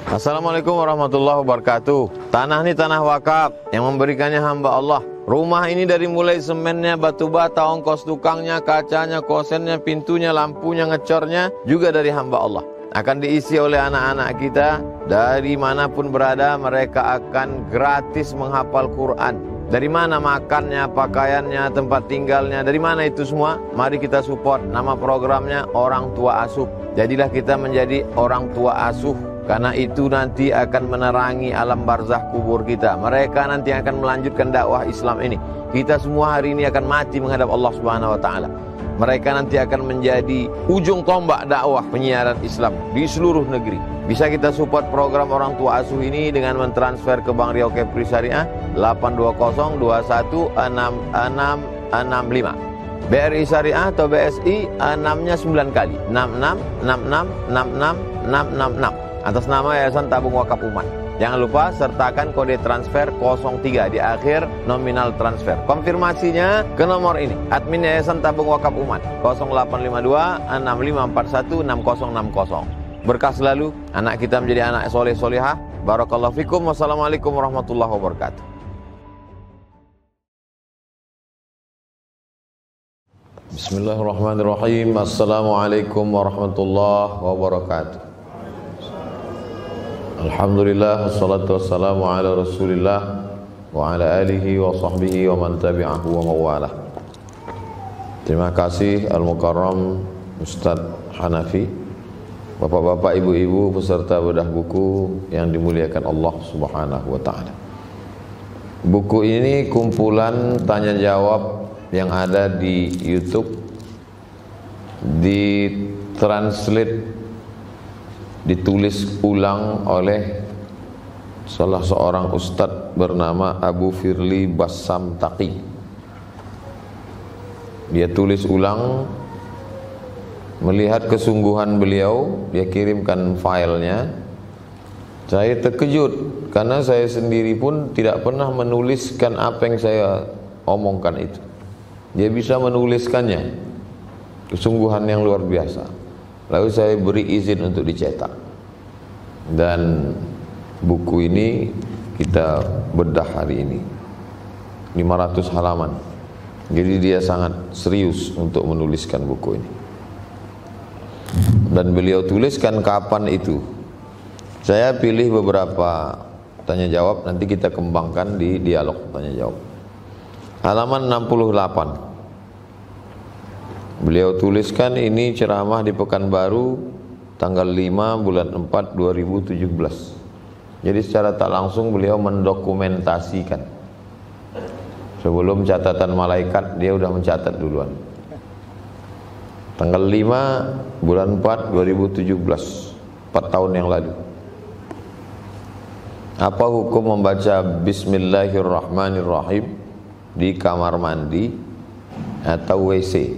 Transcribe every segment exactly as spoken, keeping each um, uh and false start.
Assalamualaikum warahmatullahi wabarakatuh. Tanah ini tanah wakaf yang memberikannya hamba Allah. Rumah ini dari mulai semennya, batu bata, ongkos tukangnya, kacanya, kosennya, pintunya, lampunya, ngecornya juga dari hamba Allah. Akan diisi oleh anak-anak kita. Dari manapun berada, mereka akan gratis menghafal Quran. Dari mana makannya, pakaiannya, tempat tinggalnya, dari mana itu semua? Mari kita support. Nama programnya Orang Tua Asuh. Jadilah kita menjadi orang tua asuh. Karena itu nanti akan menerangi alam barzah kubur kita. Mereka nanti akan melanjutkan dakwah Islam ini. Kita semua hari ini akan mati menghadap Allah Subhanahu wa taala. Mereka nanti akan menjadi ujung tombak dakwah penyiaran Islam di seluruh negeri. Bisa kita support program Orang Tua Asuh ini dengan mentransfer ke Bank Riau Kepri Syariah delapan dua nol dua satu enam enam enam lima. B R I Syariah atau B S I enam-nya sembilan kali. enam enam enam enam enam enam enam enam enam. Atas nama Yayasan Tabung Wakaf Umat. Jangan lupa sertakan kode transfer nol tiga di akhir nominal transfer. Konfirmasinya ke nomor ini. Admin Yayasan Tabung Wakaf Umat nol delapan lima dua enam lima empat satu enam nol enam nol. Berkah selalu, anak kita menjadi anak soleh solehah. Barakallahu fikum. Wassalamualaikum warahmatullahi wabarakatuh. Bismillahirrahmanirrahim. Assalamualaikum warahmatullahi wabarakatuh. Alhamdulillah, wassalatu wassalamu ala rasulillah wa ala alihi wa sahbihi wa man tabi'ahu wa mawalah. Terima kasih Al-Mukarram Ustaz Hanafi, bapak-bapak, ibu-ibu peserta bedah buku yang dimuliakan Allah Subhanahu wa ta'ala. Buku ini kumpulan tanya jawab yang ada di YouTube, ditranslate, ditulis ulang oleh salah seorang ustadz bernama Abu Firly Bassam Taqi. Dia tulis ulang, melihat kesungguhan beliau, dia kirimkan filenya. Saya terkejut karena saya sendiri pun tidak pernah menuliskan apa yang saya omongkan itu. Dia bisa menuliskannya, kesungguhan yang luar biasa. Lalu saya beri izin untuk dicetak. Dan buku ini kita bedah hari ini. lima ratus halaman. Jadi dia sangat serius untuk menuliskan buku ini. Dan beliau tuliskan kapan itu. Saya pilih beberapa tanya jawab, nanti kita kembangkan di dialog tanya jawab. Halaman enam puluh delapan. Beliau tuliskan ini ceramah di Pekanbaru tanggal lima bulan empat dua ribu tujuh belas. Jadi secara tak langsung beliau mendokumentasikan. Sebelum catatan malaikat dia sudah mencatat duluan. Tanggal lima bulan empat dua ribu tujuh belas, empat tahun yang lalu. Apa hukum membaca Bismillahirrahmanirrahim di kamar mandi atau W C?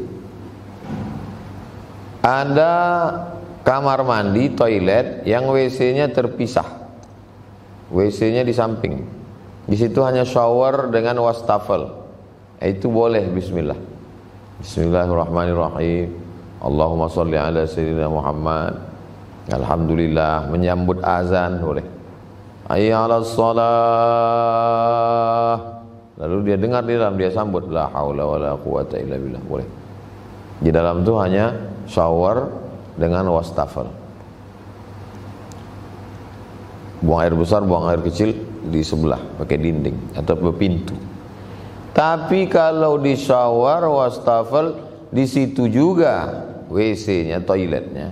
Ada kamar mandi, toilet yang W C-nya terpisah. W C-nya di samping. Di situ hanya shower dengan wastafel. Itu boleh bismillah. Bismillahirrahmanirrahim. Allahumma sholli ala sayyidina Muhammad. Alhamdulillah, menyambut azan boleh. Hayya 'alas shalah. Lalu dia dengar di dalam, dia sambut la haula wala quwata illa billah, boleh. Di dalam itu hanya shower dengan wastafel. Buang air besar, buang air kecil di sebelah pakai dinding atau pintu. Tapi kalau di shower wastafel di situ juga W C-nya, toiletnya,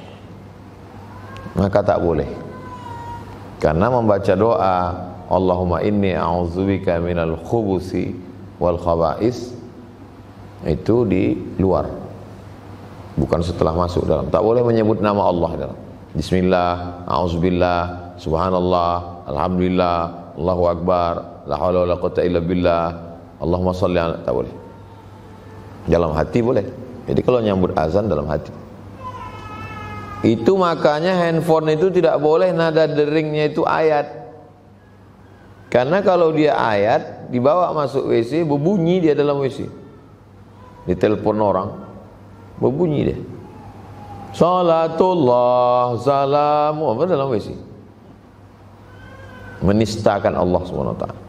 maka tak boleh. Karena membaca doa Allahumma inni a'udzubika minal khubusi wal khaba'is itu di luar, bukan setelah masuk dalam. Tak boleh menyebut nama Allah dalam. Bismillah, a'udzubillah, subhanallah, alhamdulillah, Allahu akbar, la haula wala quwwata illa billah, Allahumma shalli ala. Tak boleh. Dalam hati boleh. Jadi kalau nyambut azan dalam hati. Itu makanya handphone itu tidak boleh nada deringnya itu ayat. Karena kalau dia ayat dibawa masuk W C, berbunyi dia dalam W C. Ditelepon orang, berbunyi dia. Salatullah salamu apa dalam W C. menistakan Allah subhanahu wa taala.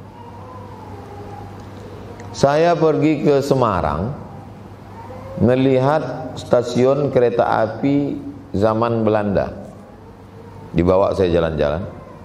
Saya pergi ke Semarang melihat stasiun kereta api zaman Belanda. Dibawa saya jalan-jalan,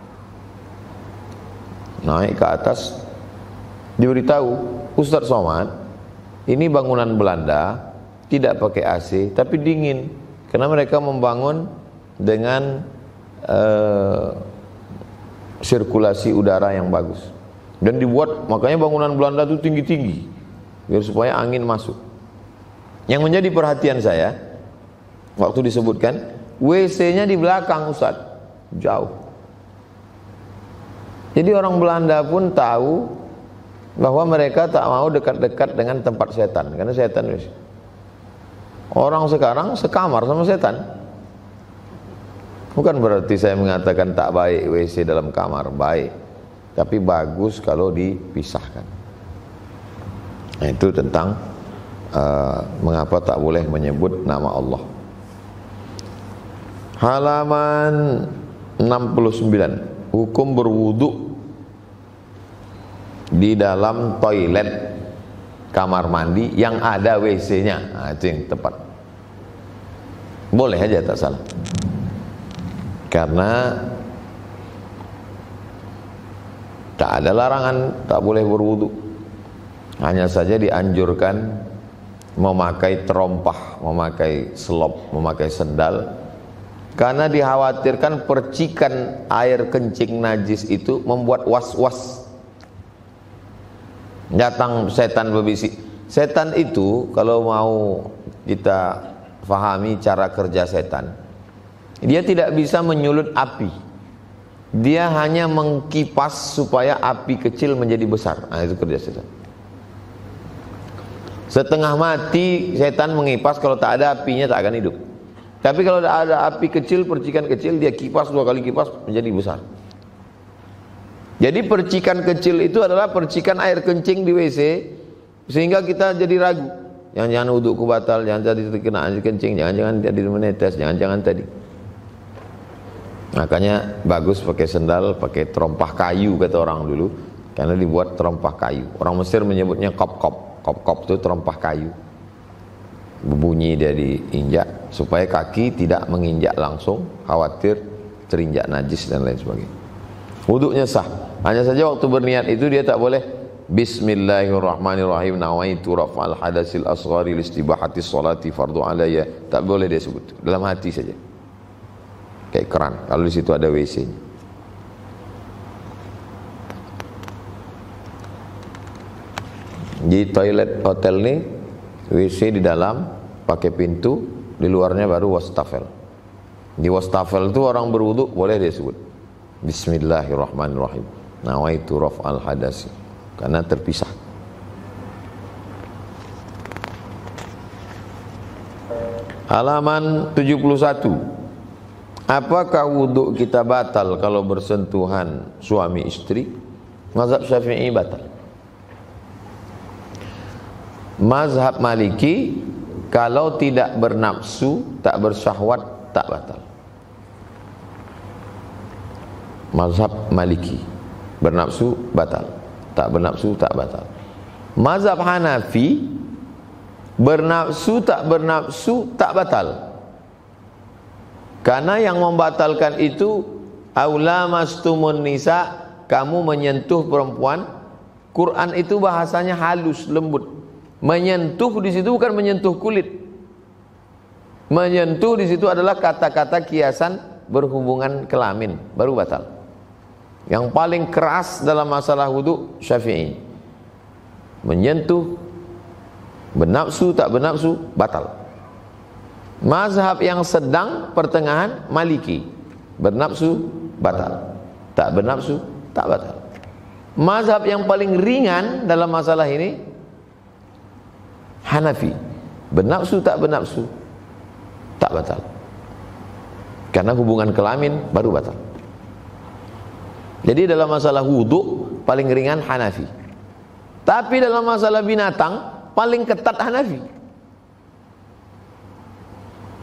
naik ke atas, diberitahu, Ustadz Somad, ini bangunan Belanda, tidak pakai A C, tapi dingin, karena mereka membangun dengan uh, sirkulasi udara yang bagus. Dan dibuat, makanya bangunan Belanda itu tinggi-tinggi, biar supaya angin masuk. Yang menjadi perhatian saya, waktu disebutkan, W C-nya di belakang Ustadz, jauh. Jadi orang Belanda pun tahu bahwa mereka tak mau dekat-dekat dengan tempat setan, karena setan. Orang sekarang sekamar sama setan. Bukan berarti saya mengatakan tak baik W C dalam kamar, baik, tapi bagus kalau dipisahkan. Nah, itu tentang uh, mengapa tak boleh menyebut nama Allah. Halaman enam puluh sembilan, hukum berwudu di dalam toilet kamar mandi yang ada W C-nya. Nah, itu yang tepat. Boleh aja, tak salah. Karena tak ada larangan tak boleh berwudu. Hanya saja dianjurkan memakai terompah, memakai selop, memakai sendal, karena dikhawatirkan percikan air kencing najis itu membuat was-was. Datang setan berbisik. Setan itu kalau mau kita fahami cara kerja setan, dia tidak bisa menyulut api. Dia hanya mengkipas supaya api kecil menjadi besar. Nah, itu kerja setan. Setengah mati setan mengipas, kalau tak ada apinya tak akan hidup. Tapi kalau ada api kecil, percikan kecil, dia kipas dua kali kipas menjadi besar. Jadi percikan kecil itu adalah percikan air kencing di W C, sehingga kita jadi ragu. Jangan-jangan wudukku batal, jangan tadi terkena air kencing, jangan-jangan tadi menetes, jangan-jangan tadi. Makanya bagus pakai sendal, pakai terompah kayu kata orang dulu, karena dibuat terompah kayu. Orang Mesir menyebutnya kop-kop. Kop-kop itu terompah kayu. Berbunyi dia diinjak supaya kaki tidak menginjak langsung, khawatir terinjak najis dan lain sebagainya. Wuduknya sah. Hanya saja waktu berniat itu dia tak boleh Bismillahirrahmanirrahim nawaitu raf'al hadasil asghari listibahati sholati fardu alayya. Tak boleh dia sebut, dalam hati saja. Kayak keran, kalau di situ ada W C-nya. Di toilet hotel nih, W C di dalam pakai pintu, di luarnya baru wastafel. Di wastafel itu orang berwudu boleh dia sebut Bismillahirrahmanirrahim nawaitu raf'al hadasi, karena terpisah. Halaman tujuh puluh satu. Apakah wudhu kita batal kalau bersentuhan suami istri? Mazhab Syafi'i batal. Mazhab Maliki, kalau tidak bernafsu, tak bersyahwat, tak batal. Mazhab Maliki, bernafsu batal, tak bernafsu tak batal. Mazhab Hanafi, bernafsu tak bernafsu tak batal. Karena yang membatalkan itu aula mastumun nisa, kamu menyentuh perempuan. Quran itu bahasanya halus, lembut. Menyentuh di situ bukan menyentuh kulit. Menyentuh di situ adalah kata-kata kiasan berhubungan kelamin, baru batal. Yang paling keras dalam masalah wudu Syafi'i, menyentuh, bernafsu tak bernafsu batal. Mazhab yang sedang pertengahan Maliki, bernafsu batal, tak bernafsu tak batal. Mazhab yang paling ringan dalam masalah ini Hanafi, bernafsu tak bernafsu tak batal, karena hubungan kelamin baru batal. Jadi dalam masalah wudu paling ringan Hanafi, tapi dalam masalah binatang paling ketat Hanafi.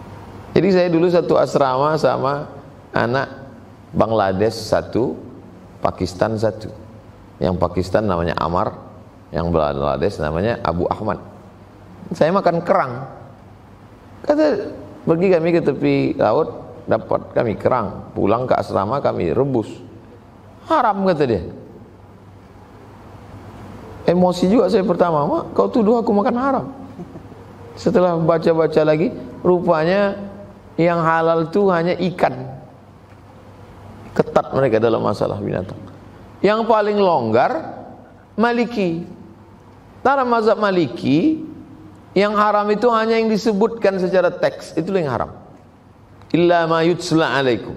Jadi saya dulu satu asrama sama anak Bangladesh satu, Pakistan satu. Yang Pakistan namanya Amar, yang Bangladesh namanya Abu Ahmad. Saya makan kerang. Kata, pergi kami ke tepi laut, dapat kami kerang, pulang ke asrama kami rebus. Haram, kata dia. Emosi juga saya pertama, mak, kau tuduh aku makan haram. Setelah baca-baca lagi, rupanya yang halal itu hanya ikan. Ketat mereka dalam masalah binatang. Yang paling longgar Maliki. Dalam mazhab Maliki, yang haram itu hanya yang disebutkan secara teks, itulah yang haram. Illa ma yutsla alaikum.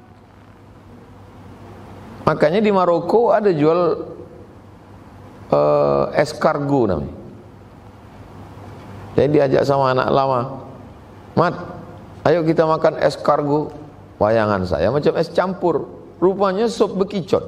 Makanya di Maroko ada jual uh, escargot namanya. Saya diajak sama anak lama, Mat, ayo kita makan escargot. Wayangan saya macam es campur, rupanya sop bekicot.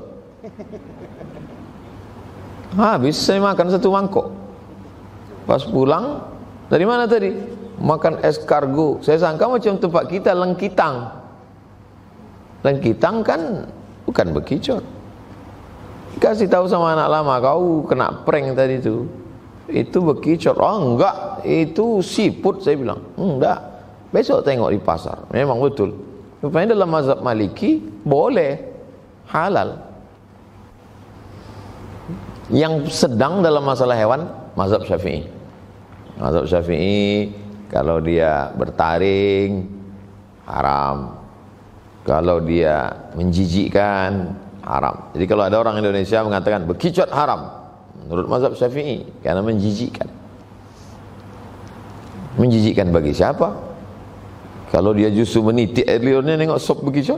Habis saya makan satu mangkok. Pas pulang, dari mana tadi? Makan escargot. Saya sangka macam tempat kita lengkitang. Lengkitang kan bukan bekicot. Kasih tahu sama anak lama, kau kena prank tadi itu. Itu bekicot. Oh enggak, itu siput, saya bilang. Enggak. Besok tengok di pasar. Memang betul. Rupanya dalam mazhab Maliki boleh, halal. Yang sedang dalam masalah hewan, mazhab Syafi'i. Mazhab Syafi'i kalau dia bertaring haram, kalau dia menjijikkan haram. Jadi kalau ada orang Indonesia mengatakan bekicot haram, menurut mazhab Syafi'i, karena menjijikkan. Menjijikkan bagi siapa? Kalau dia justru menitik air liurnya nengok sop bekicot.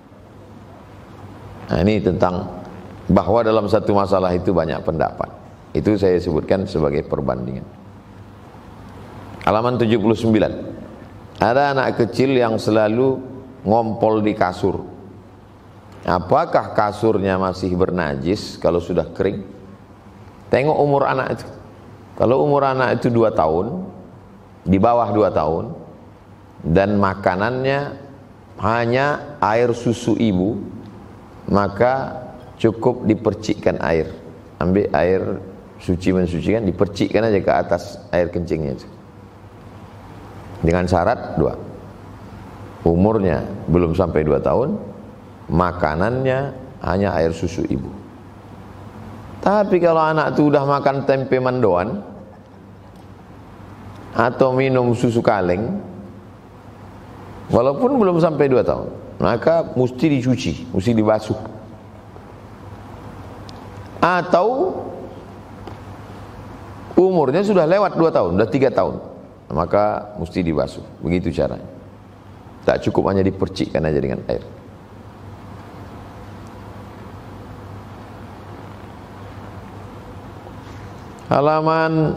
Nah, ini tentang bahwa dalam satu masalah itu banyak pendapat. Itu saya sebutkan sebagai perbandingan. Halaman tujuh puluh sembilan. Ada anak kecil yang selalu ngompol di kasur. Apakah kasurnya masih bernajis kalau sudah kering? Tengok umur anak itu. Kalau umur anak itu dua tahun, di bawah dua tahun, dan makanannya hanya air susu ibu, maka cukup dipercikkan air. Ambil air suci mensucikan, dipercikkan aja ke atas air kencingnya itu. Dengan syarat dua, umurnya belum sampai dua tahun, makanannya hanya air susu ibu. Tapi kalau anak itu udah makan tempe mendoan atau minum susu kaleng, walaupun belum sampai dua tahun, maka mesti dicuci, mesti dibasuh. Atau umurnya sudah lewat dua tahun, sudah tiga tahun, maka mesti dibasuh. Begitu caranya. Tak cukup hanya dipercikkan aja dengan air. Halaman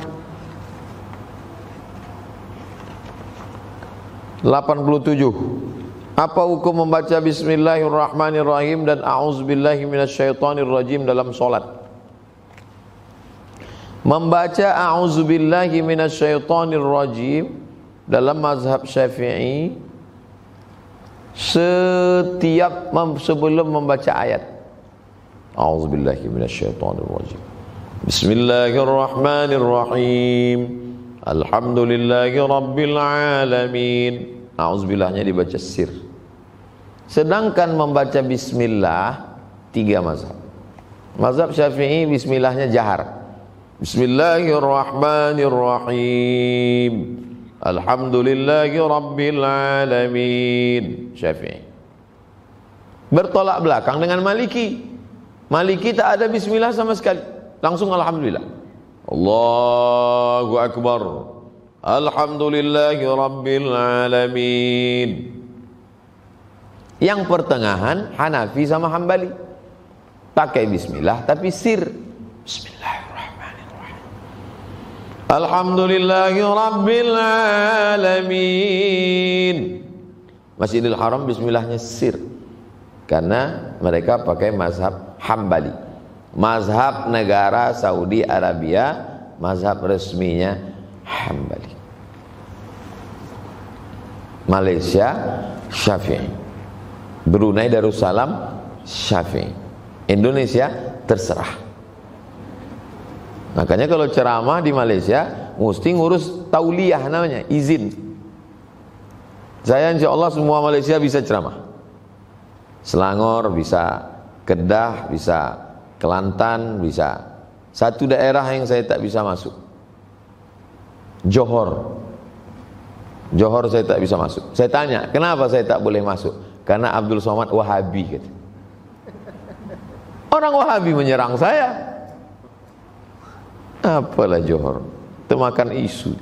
delapan puluh tujuh. Apa hukum membaca Bismillahirrahmanirrahim dan A'udzubillahi minasyaitonirrajim dalam solat? Membaca A'udzubillahi minasyaitonirrajim dalam mazhab Syafi'i setiap mem sebelum membaca ayat. A'udzubillahi minasyaitonirrajim. Bismillahirrahmanirrahim. Alhamdulillahi rabbil alamin. A'udzubillahnya dibaca sir. Sedangkan membaca bismillah tiga mazhab. Mazhab Syafi'i bismillahnya jahar. Bismillahirrahmanirrahim. Alhamdulillahi rabbil alamin. Syafi'i. Bertolak belakang dengan Maliki. Maliki tak ada bismillah sama sekali. Langsung alhamdulillah. Allahu akbar. Alhamdulillahi rabbil alamin. Yang pertengahan Hanafi sama Hambali. Pakai bismillah tapi sir. Bismillahirrahmanirrahim. Alhamdulillahi rabbil alamin. Masjidil Haram bismillahnya sir. Karena mereka pakai mazhab Hambali. Mazhab negara Saudi Arabia, mazhab resminya Hambali. Malaysia Syafi'i. Brunei Darussalam Syafi'i. Indonesia terserah. Makanya kalau ceramah di Malaysia mesti ngurus tauliyah namanya, izin. Saya insya Allah semua Malaysia bisa ceramah. Selangor bisa, Kedah bisa, Kelantan bisa. Satu daerah yang saya tak bisa masuk, Johor. Johor saya tak bisa masuk. Saya tanya, kenapa saya tak boleh masuk? Karena Abdul Somad Wahabi kata. Orang Wahabi menyerang saya. Apalah Johor, termakan isu.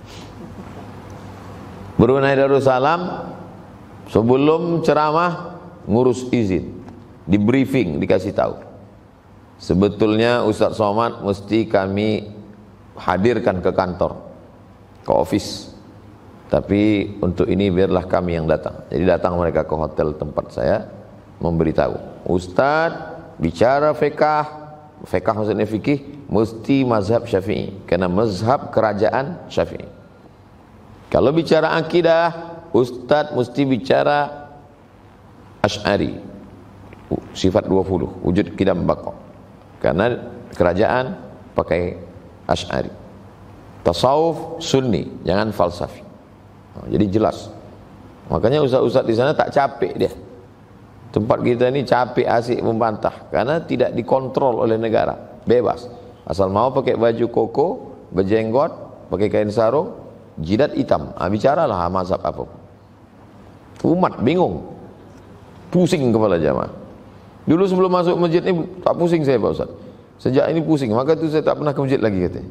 Brunei Darussalam sebelum ceramah ngurus izin, di briefing, dikasih tahu. Sebetulnya Ustaz Somad mesti kami hadirkan ke kantor, ke office. Tapi untuk ini biarlah kami yang datang. Jadi datang mereka ke hotel tempat saya, memberitahu, Ustaz bicara fiqah, fiqah maksudnya fikih, mesti mazhab Syafi'i, karena mazhab kerajaan Syafi'i. Kalau bicara akidah, Ustaz mesti bicara Asy'ari, sifat dua puluh, wujud qidam baqa, karena kerajaan pakai Asy'ari. Tasawuf Sunni, jangan falsafi. Jadi jelas. Makanya ustaz-ustaz di sana tak capek dia. Tempat kita ini capek asik membantah karena tidak dikontrol oleh negara, bebas. Asal mau pakai baju koko, berjenggot, pakai kain sarung, jidat hitam, ah, bicaralah mazhab apapun. Umat bingung, pusing kepala jamaah. Dulu sebelum masuk masjid ini tak pusing saya Pak Ustaz. Sejak ini pusing, maka itu saya tak pernah ke masjid lagi katanya.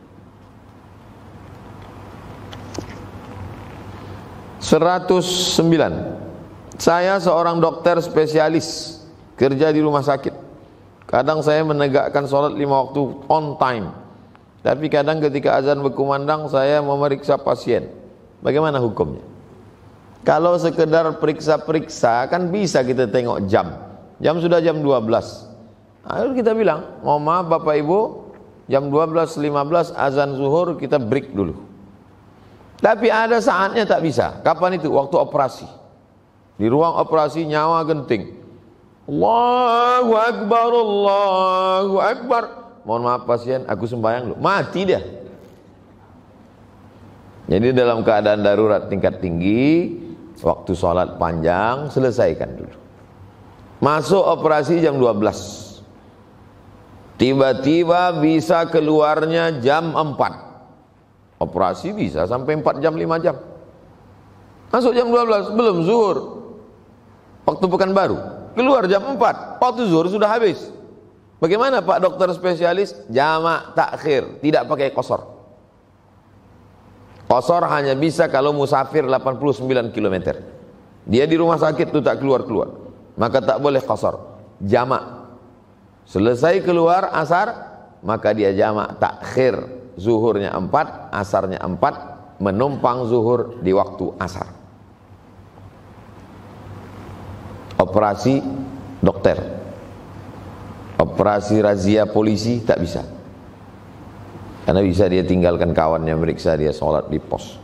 seratus sembilan. Saya seorang dokter spesialis, kerja di rumah sakit. Kadang saya menegakkan sholat lima waktu on time. Tapi kadang ketika azan berkumandang saya memeriksa pasien. Bagaimana hukumnya? Kalau sekedar periksa-periksa kan bisa kita tengok jam. Jam sudah jam dua belas. Lalu kita bilang, mohon maaf Bapak Ibu, jam dua belas lima belas azan zuhur, kita break dulu. Tapi ada saatnya tak bisa. Kapan itu? Waktu operasi. Di ruang operasi nyawa genting. Allahu Akbar, Allahu Akbar. Mohon maaf pasien, aku sembahyang dulu. Mati dia. Jadi dalam keadaan darurat tingkat tinggi, waktu sholat panjang, selesaikan dulu. Masuk operasi jam dua belas. Tiba-tiba bisa keluarnya jam empat. Operasi bisa sampai empat jam, lima jam. Masuk jam dua belas, belum zuhur. Waktu Pekanbaru, keluar jam empat, waktu zuhur sudah habis. Bagaimana Pak dokter spesialis? Jamak takhir, tidak pakai qasar. Qasar hanya bisa kalau musafir delapan puluh sembilan kilometer. Dia di rumah sakit itu tak keluar-keluar, maka tak boleh qasar. Jamak. Selesai keluar asar, maka dia jamak takhir. Zuhurnya empat, asarnya empat, menumpang zuhur di waktu asar. Operasi dokter, operasi razia polisi tak bisa, karena bisa dia tinggalkan kawannya meriksa dia sholat di pos.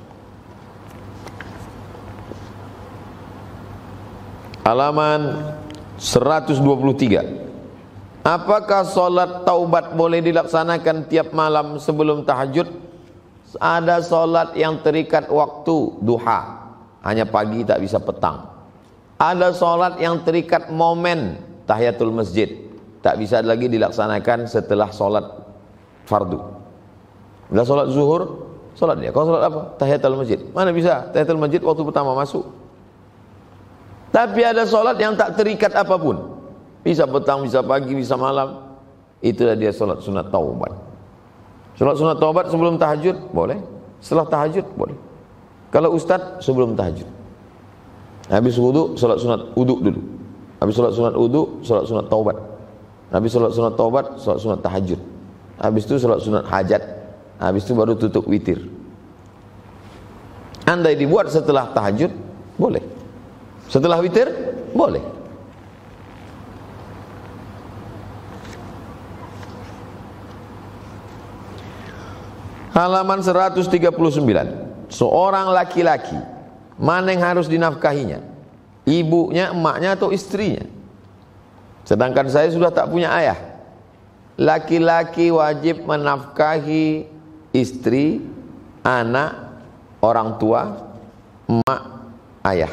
Halaman seratus dua puluh tiga. Apakah sholat taubat boleh dilaksanakan tiap malam sebelum tahajud? Ada sholat yang terikat waktu duha, hanya pagi tak bisa petang. Ada sholat yang terikat momen tahiyatul masjid, tak bisa lagi dilaksanakan setelah sholat fardu. Bila sholat zuhur, sholat dia. Kalau sholat apa? Tahiyatul masjid. Mana bisa tahiyatul masjid waktu pertama masuk? Tapi ada sholat yang tak terikat apapun. Bisa petang, bisa pagi, bisa malam. Itulah dia solat sunat taubat. Solat sunat taubat sebelum tahajud boleh, setelah tahajud boleh. Kalau ustaz sebelum tahajud. Habis wudu, solat sunat wudu dulu. Habis solat sunat wudu, solat sunat taubat. Habis solat sunat taubat, solat sunat tahajud. Habis itu solat sunat hajat. Habis itu baru tutup witir. Andai dibuat setelah tahajud boleh. Setelah witir boleh. Halaman seratus tiga puluh sembilan. Seorang laki-laki, mana yang harus dinafkahinya? Ibunya, emaknya atau istrinya? Sedangkan saya sudah tak punya ayah. Laki-laki wajib menafkahi istri, anak, orang tua, emak, ayah.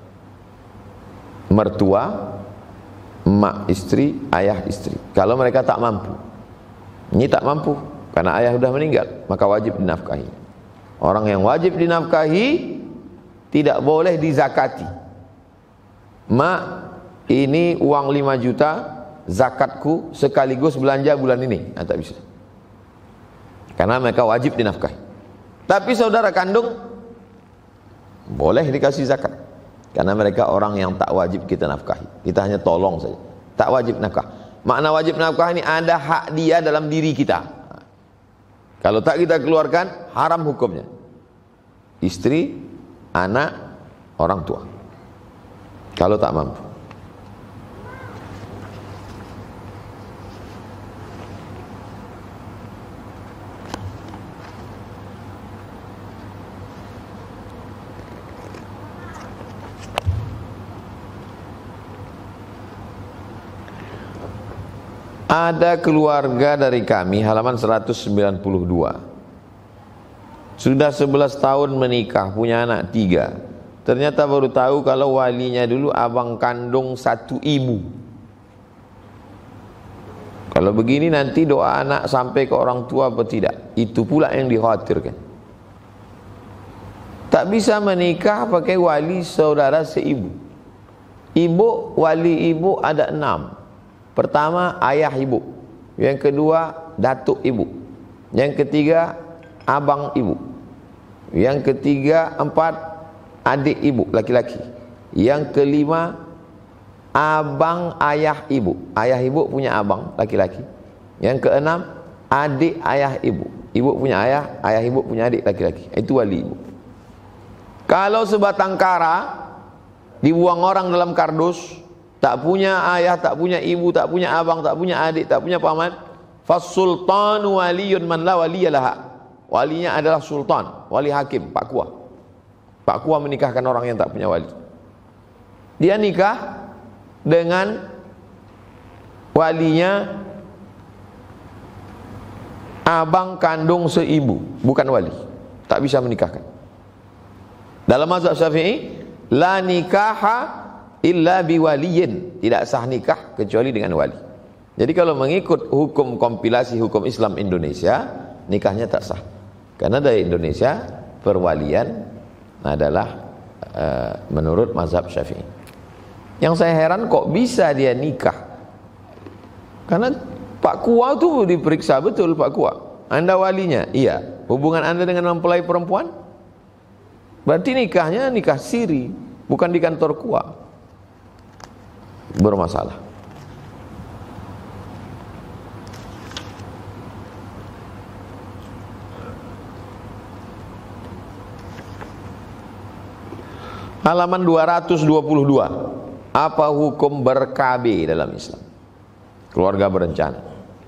Mertua, emak istri, ayah istri. Kalau mereka tak mampu. Ini tak mampu karena ayah sudah meninggal, maka wajib dinafkahi. Orang yang wajib dinafkahi tidak boleh dizakati. Mak, ini uang lima juta zakatku sekaligus belanja bulan ini. Nah, tak bisa. Karena mereka wajib dinafkahi. Tapi saudara kandung boleh dikasih zakat. Karena mereka orang yang tak wajib kita nafkahi. Kita hanya tolong saja. Tak wajib nafkah. Makna wajib nafkah ini ada hak dia dalam diri kita. Kalau tak kita keluarkan, haram hukumnya. Istri, anak, orang tua. Kalau tak mampu. Ada keluarga dari kami, halaman seratus sembilan puluh dua. Sudah sebelas tahun menikah, punya anak tiga. Ternyata baru tahu kalau walinya dulu abang kandung satu ibu. Kalau begini nanti doa anak sampai ke orang tua atau tidak? Itu pula yang dikhawatirkan. Tak bisa menikah pakai wali saudara seibu. Ibu, wali ibu ada enam. Pertama, ayah ibu. Yang kedua, datuk ibu. Yang ketiga, abang ibu. Yang ketiga, empat, adik ibu, laki-laki. Yang kelima, abang ayah ibu. Ayah ibu punya abang, laki-laki. Yang keenam, adik ayah ibu. Ibu punya ayah, ayah ibu punya adik, laki-laki. Itu wali ibu. Kalau sebatang kara dibuang orang dalam kardus, tak punya ayah, tak punya ibu, tak punya abang, tak punya adik, tak punya paman, fasultanu waliyun man la waliyalaha. Walinya adalah sultan, wali hakim, Pak Kua. Pak Kua menikahkan orang yang tak punya wali. Dia nikah dengan walinya abang kandung seibu, bukan wali. Tak bisa menikahkan. Dalam mazhab Syafi'i, la nikaha illa biwaliyin, tidak sah nikah kecuali dengan wali. Jadi kalau mengikut hukum kompilasi hukum Islam Indonesia, nikahnya tak sah. Karena dari Indonesia perwalian adalah uh, menurut mazhab Syafi'i. Yang saya heran kok bisa dia nikah. Karena Pak Kua itu diperiksa betul Pak Kua. Anda walinya? Iya. Hubungan Anda dengan mempelai perempuan? Berarti nikahnya nikah siri, bukan di kantor Kua. Bermasalah. Halaman dua ratus dua puluh dua. Apa hukum ber-K B dalam Islam? Keluarga berencana.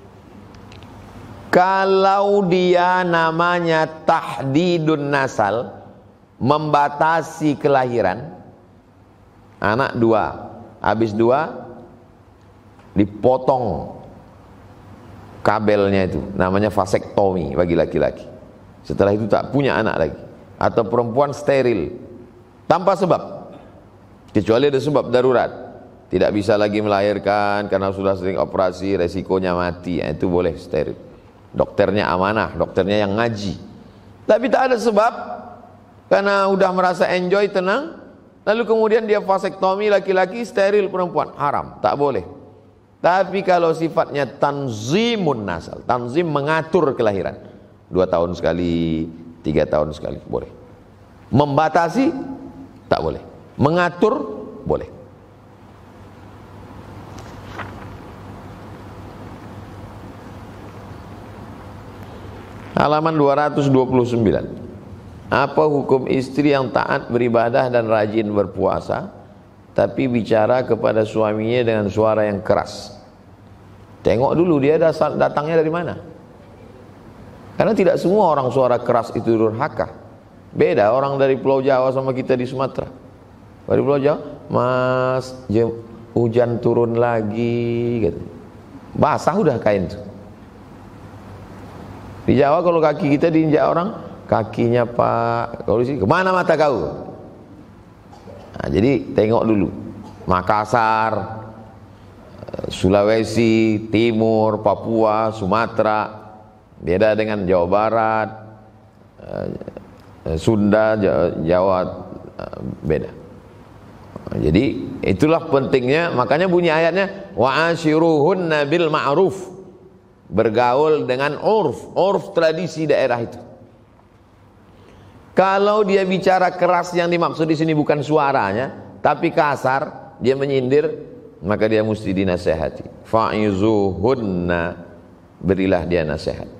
Kalau dia namanya tahdidun nasal, membatasi kelahiran, anak dua, habis dua dipotong kabelnya itu, namanya vasektomi bagi laki-laki. Setelah itu tak punya anak lagi. Atau perempuan steril tanpa sebab, kecuali ada sebab darurat, tidak bisa lagi melahirkan karena sudah sering operasi, resikonya mati, ya, itu boleh steril. Dokternya amanah, dokternya yang ngaji. Tapi tak ada sebab, karena udah merasa enjoy, tenang, lalu kemudian dia vasektomi laki-laki, steril perempuan, haram, tak boleh. Tapi kalau sifatnya tanzimun nasal, tanzim mengatur kelahiran, dua tahun sekali, tiga tahun sekali, boleh. Membatasi, tak boleh. Mengatur, boleh. Halaman dua ratus dua puluh sembilan. Apa hukum istri yang taat beribadah dan rajin berpuasa, tapi bicara kepada suaminya dengan suara yang keras? Tengok dulu dia dasar datangnya dari mana. Karena tidak semua orang suara keras itu durhaka. Beda orang dari Pulau Jawa sama kita di Sumatera. Dari Pulau Jawa, Mas, hujan turun lagi gitu. Basah udah kain tuh. Di Jawa kalau kaki kita diinjak orang, kakinya Pak, kalau di sini kemana mata kau? Nah, jadi tengok dulu. Makassar, Sulawesi, Timur, Papua, Sumatera, beda dengan Jawa Barat, Sunda, Jawa, beda. Jadi itulah pentingnya, makanya bunyi ayatnya wa'ashiruhunna bil ma'ruf, bergaul dengan urf, urf tradisi daerah itu. Kalau dia bicara keras, yang dimaksud di sini bukan suaranya, tapi kasar, dia menyindir, maka dia mesti dinasehati. Fa'izuhunna, berilah dia nasihat.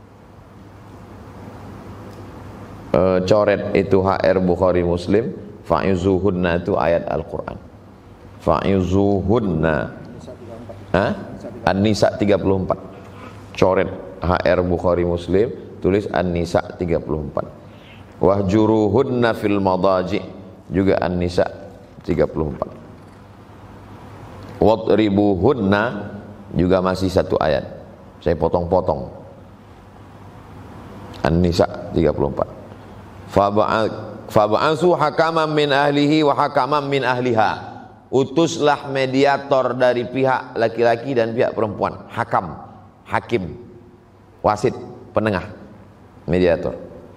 E, coret itu H R Bukhari Muslim, fa'izuhunna itu ayat Al-Quran. Fa'izuhunna, An-Nisa tiga puluh empat. Coret H R Bukhari Muslim, tulis An-Nisa tiga puluh empat. Wahjuruhunna fil madaji, juga An-Nisa tiga puluh empat. Wadribuhunna, juga masih satu ayat, saya potong-potong. An-Nisa tiga puluh empat. Faba'asu hakaman min ahlihi wa hakaman min ahliha, utuslah mediator dari pihak laki-laki dan pihak perempuan. Hakam, hakim, wasit, penengah, mediator.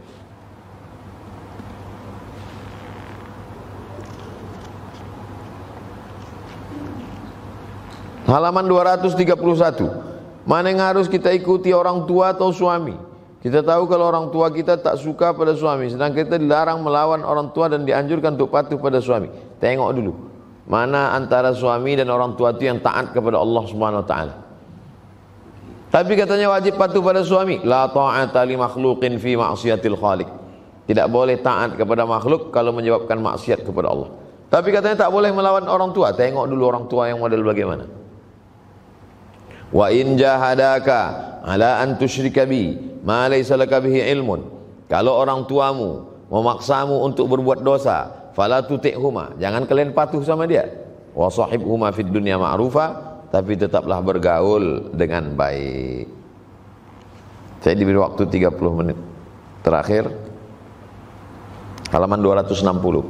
Halaman dua ratus tiga puluh satu. Mana yang harus kita ikuti, orang tua atau suami? Kita tahu kalau orang tua kita tak suka pada suami, sedang kita dilarang melawan orang tua dan dianjurkan untuk patuh pada suami. Tengok dulu, mana antara suami dan orang tua itu yang taat kepada Allah Subhanahu wa taala. Tapi katanya wajib patuh pada suami. La ta'ata li makhluqin fi ma'siyatil khaliq. Tidak boleh taat kepada makhluk kalau menyebabkan maksiat kepada Allah. Tapi katanya tak boleh melawan orang tua. Tengok dulu orang tua yang model bagaimana. Wa in jahadaka ala an tusyrika bi ma laysa laka bihi ilmun. Kalau orang tuamu memaksamu untuk berbuat dosa, fala tuti'huma, jangan kalian patuh sama dia. Wa sahibhuma fid dunya ma'rufa, tapi tetaplah bergaul dengan baik. Saya diberi waktu tiga puluh menit terakhir. Halaman dua ratus enam puluh.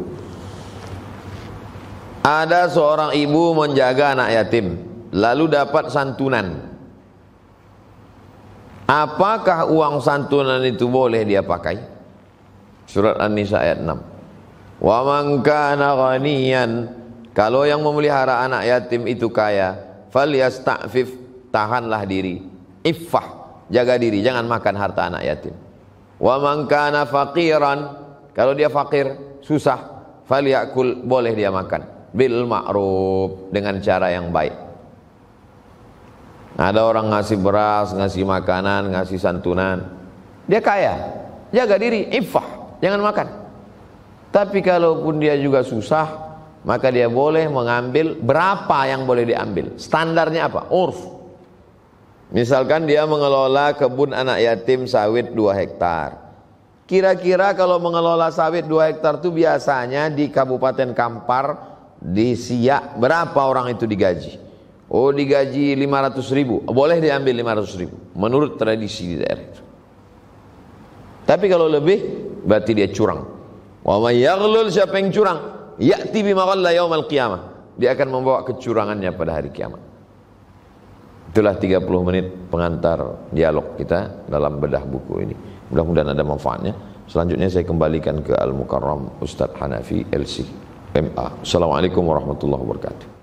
Ada seorang ibu menjaga anak yatim, lalu dapat santunan. Apakah uang santunan itu boleh dia pakai? Surat An-Nisa ayat enam. Wa man kana ghaniyan, kalau yang memelihara anak yatim itu kaya, falyasta'fif, tahanlah diri. Iffah, jaga diri, jangan makan harta anak yatim. Wa man kana faqiran, kalau dia fakir, susah, falyakul, boleh dia makan bil ma'ruf, dengan cara yang baik. Ada orang ngasih beras, ngasih makanan, ngasih santunan, dia kaya, jaga diri, iffah, jangan makan. Tapi kalaupun dia juga susah, maka dia boleh mengambil berapa yang boleh diambil. Standarnya apa? Urf. Misalkan dia mengelola kebun anak yatim sawit dua hektar. Kira-kira kalau mengelola sawit dua hektar itu biasanya di Kabupaten Kampar, di Siak, berapa orang itu digaji? Oh, digaji lima ratus ribu, boleh diambil lima ratus ribu menurut tradisi di daerah itu. Tapi kalau lebih, berarti dia curang. Wa may yaghlul, siapa yang curang, ya'ti bima ghalla yaumal qiyamah, dia akan membawa kecurangannya pada hari kiamat. Itulah tiga puluh menit pengantar dialog kita dalam bedah buku ini. Mudah-mudahan ada manfaatnya. Selanjutnya saya kembalikan ke Al-Mukarram Ustadz Hanafi L C M A. Assalamualaikum warahmatullahi wabarakatuh.